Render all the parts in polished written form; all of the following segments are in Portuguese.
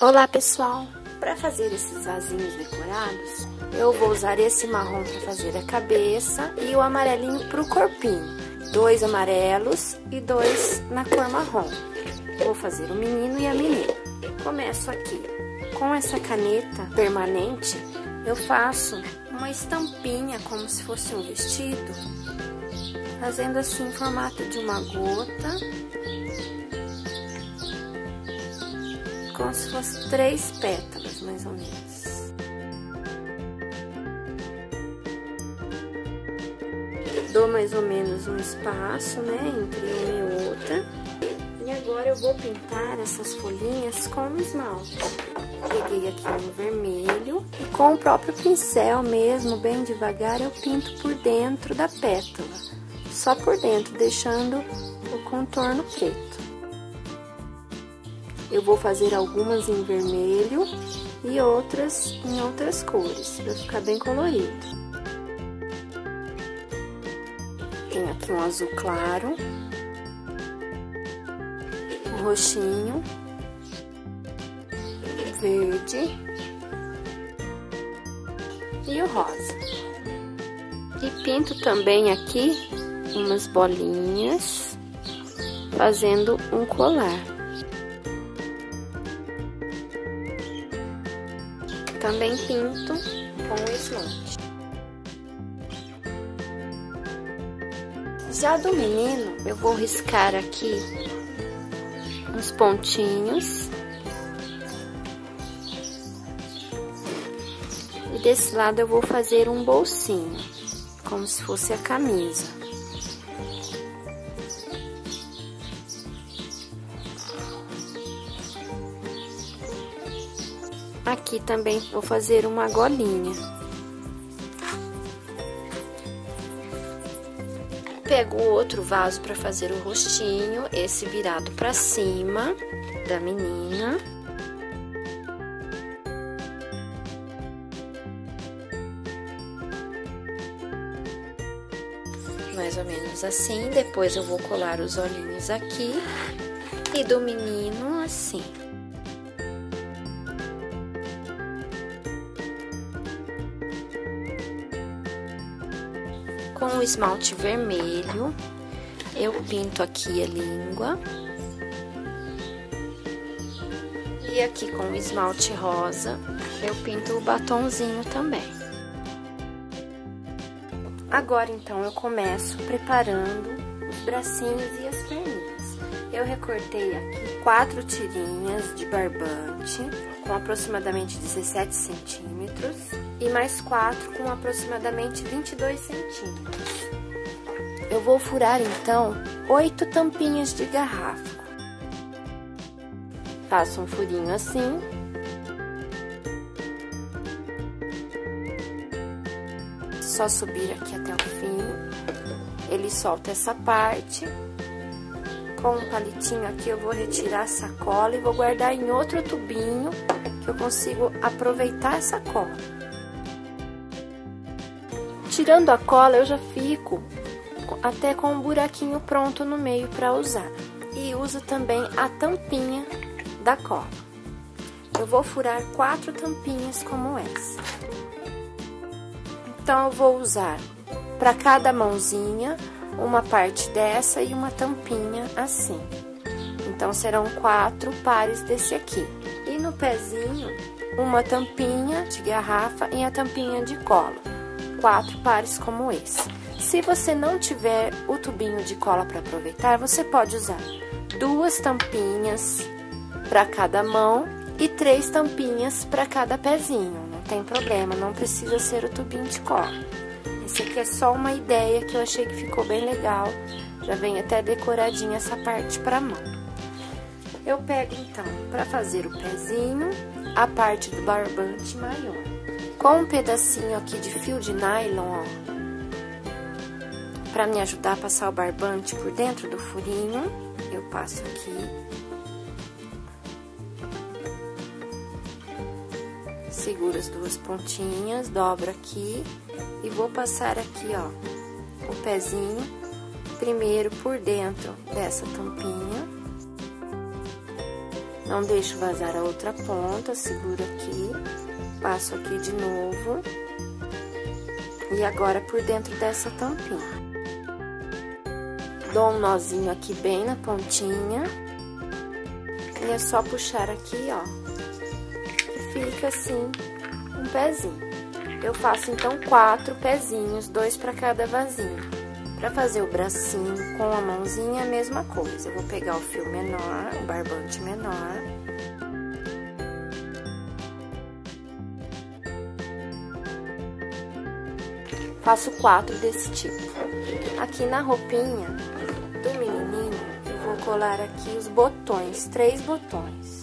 Olá pessoal, para fazer esses vasinhos decorados, eu vou usar esse marrom para fazer a cabeça e o amarelinho para o corpinho. 2 amarelos e 2 na cor marrom. Vou fazer o menino e a menina. Começo aqui com essa caneta permanente, eu faço uma estampinha como se fosse um vestido, fazendo assim em formato de uma gota, como se fosse 3 pétalas, mais ou menos. Dou mais ou menos um espaço, né, entre uma e outra. E agora eu vou pintar essas folhinhas com esmalte. Peguei aqui um vermelho e com o próprio pincel mesmo, bem devagar, eu pinto por dentro da pétala. Só por dentro, deixando o contorno preto. Eu vou fazer algumas em vermelho e outras em outras cores, para ficar bem colorido. Tenho aqui um azul claro, um roxinho, verde e o rosa. E pinto também aqui umas bolinhas, fazendo um colar. Também pinto com esmalte. Já do menino, eu vou riscar aqui uns pontinhos. E desse lado eu vou fazer um bolsinho, como se fosse a camisa. Aqui também vou fazer uma golinha. Pego o outro vaso para fazer o rostinho, esse virado para cima da menina. Mais ou menos assim. Depois eu vou colar os olhinhos aqui e do menino assim. Com o esmalte vermelho, eu pinto aqui a língua. E aqui com o esmalte rosa, eu pinto o batonzinho também. Agora, então, eu começo preparando os bracinhos e as perninhas. Eu recortei aqui 4 tirinhas de barbante, com aproximadamente 17 centímetros. E mais 4 com aproximadamente 22 centímetros. Eu vou furar, então, 8 tampinhas de garrafa. Faço um furinho assim. Só subir aqui até o fim. Ele solta essa parte. Com um palitinho aqui eu vou retirar a sacola e vou guardar em outro tubinho, que eu consigo aproveitar essa cola. Tirando a cola, eu já fico até com um buraquinho pronto no meio para usar. E uso também a tampinha da cola. Eu vou furar 4 tampinhas como essa. Então, eu vou usar para cada mãozinha uma parte dessa e uma tampinha assim. Então, serão 4 pares desse aqui. E no pezinho, uma tampinha de garrafa e a tampinha de cola. 4 pares como esse. Se você não tiver o tubinho de cola para aproveitar, você pode usar 2 tampinhas para cada mão e 3 tampinhas para cada pezinho. Não tem problema, não precisa ser o tubinho de cola. Esse aqui é só uma ideia que eu achei que ficou bem legal. Já vem até decoradinha essa parte para mão. Eu pego então, para fazer o pezinho, a parte do barbante maior. Com um pedacinho aqui de fio de nylon, ó, pra me ajudar a passar o barbante por dentro do furinho, eu passo aqui. Seguro as 2 pontinhas, dobro aqui e vou passar aqui, ó, o pezinho, primeiro por dentro dessa tampinha. Não deixo vazar a outra ponta, seguro aqui, passo aqui de novo. E agora por dentro dessa tampinha. Dou um nozinho aqui bem na pontinha. E é só puxar aqui, ó. E fica assim, um pezinho. Eu faço então 4 pezinhos, 2 para cada vasinho. Para fazer o bracinho com a mãozinha, a mesma coisa. Eu vou pegar o fio menor, o barbante menor. Faço 4 desse tipo. Aqui na roupinha do menininho, eu vou colar aqui os botões, 3 botões.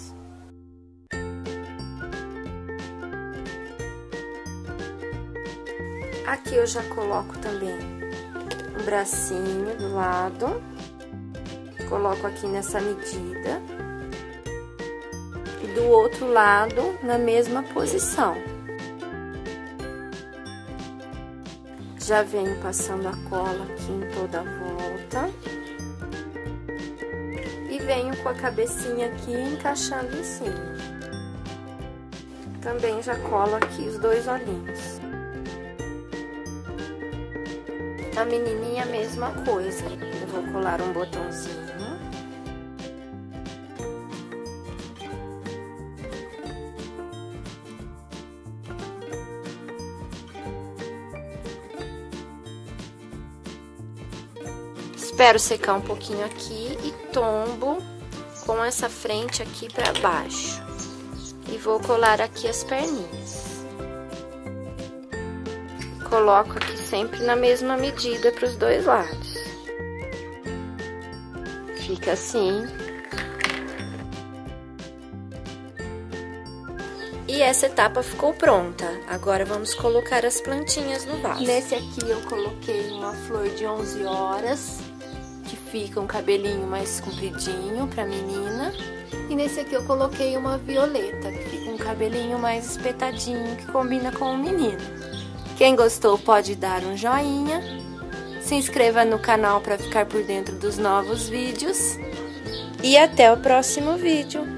Aqui eu já coloco também um bracinho do lado, coloco aqui nessa medida, e do outro lado na mesma posição. Já venho passando a cola aqui em toda a volta, e venho com a cabecinha aqui encaixando em cima. Também já colo aqui os 2 olhinhos. A menininha, a mesma coisa. Eu vou colar um botãozinho. Espero secar um pouquinho aqui e tombo com essa frente aqui pra baixo. E vou colar aqui as perninhas. Coloco aqui sempre na mesma medida para os 2 lados. Fica assim. E essa etapa ficou pronta. Agora vamos colocar as plantinhas no vaso. Nesse aqui eu coloquei uma flor de 11 horas, que fica um cabelinho mais compridinho para menina. E nesse aqui eu coloquei uma violeta, que fica um cabelinho mais espetadinho, que combina com o menino. Quem gostou pode dar um joinha, se inscreva no canal para ficar por dentro dos novos vídeos e até o próximo vídeo.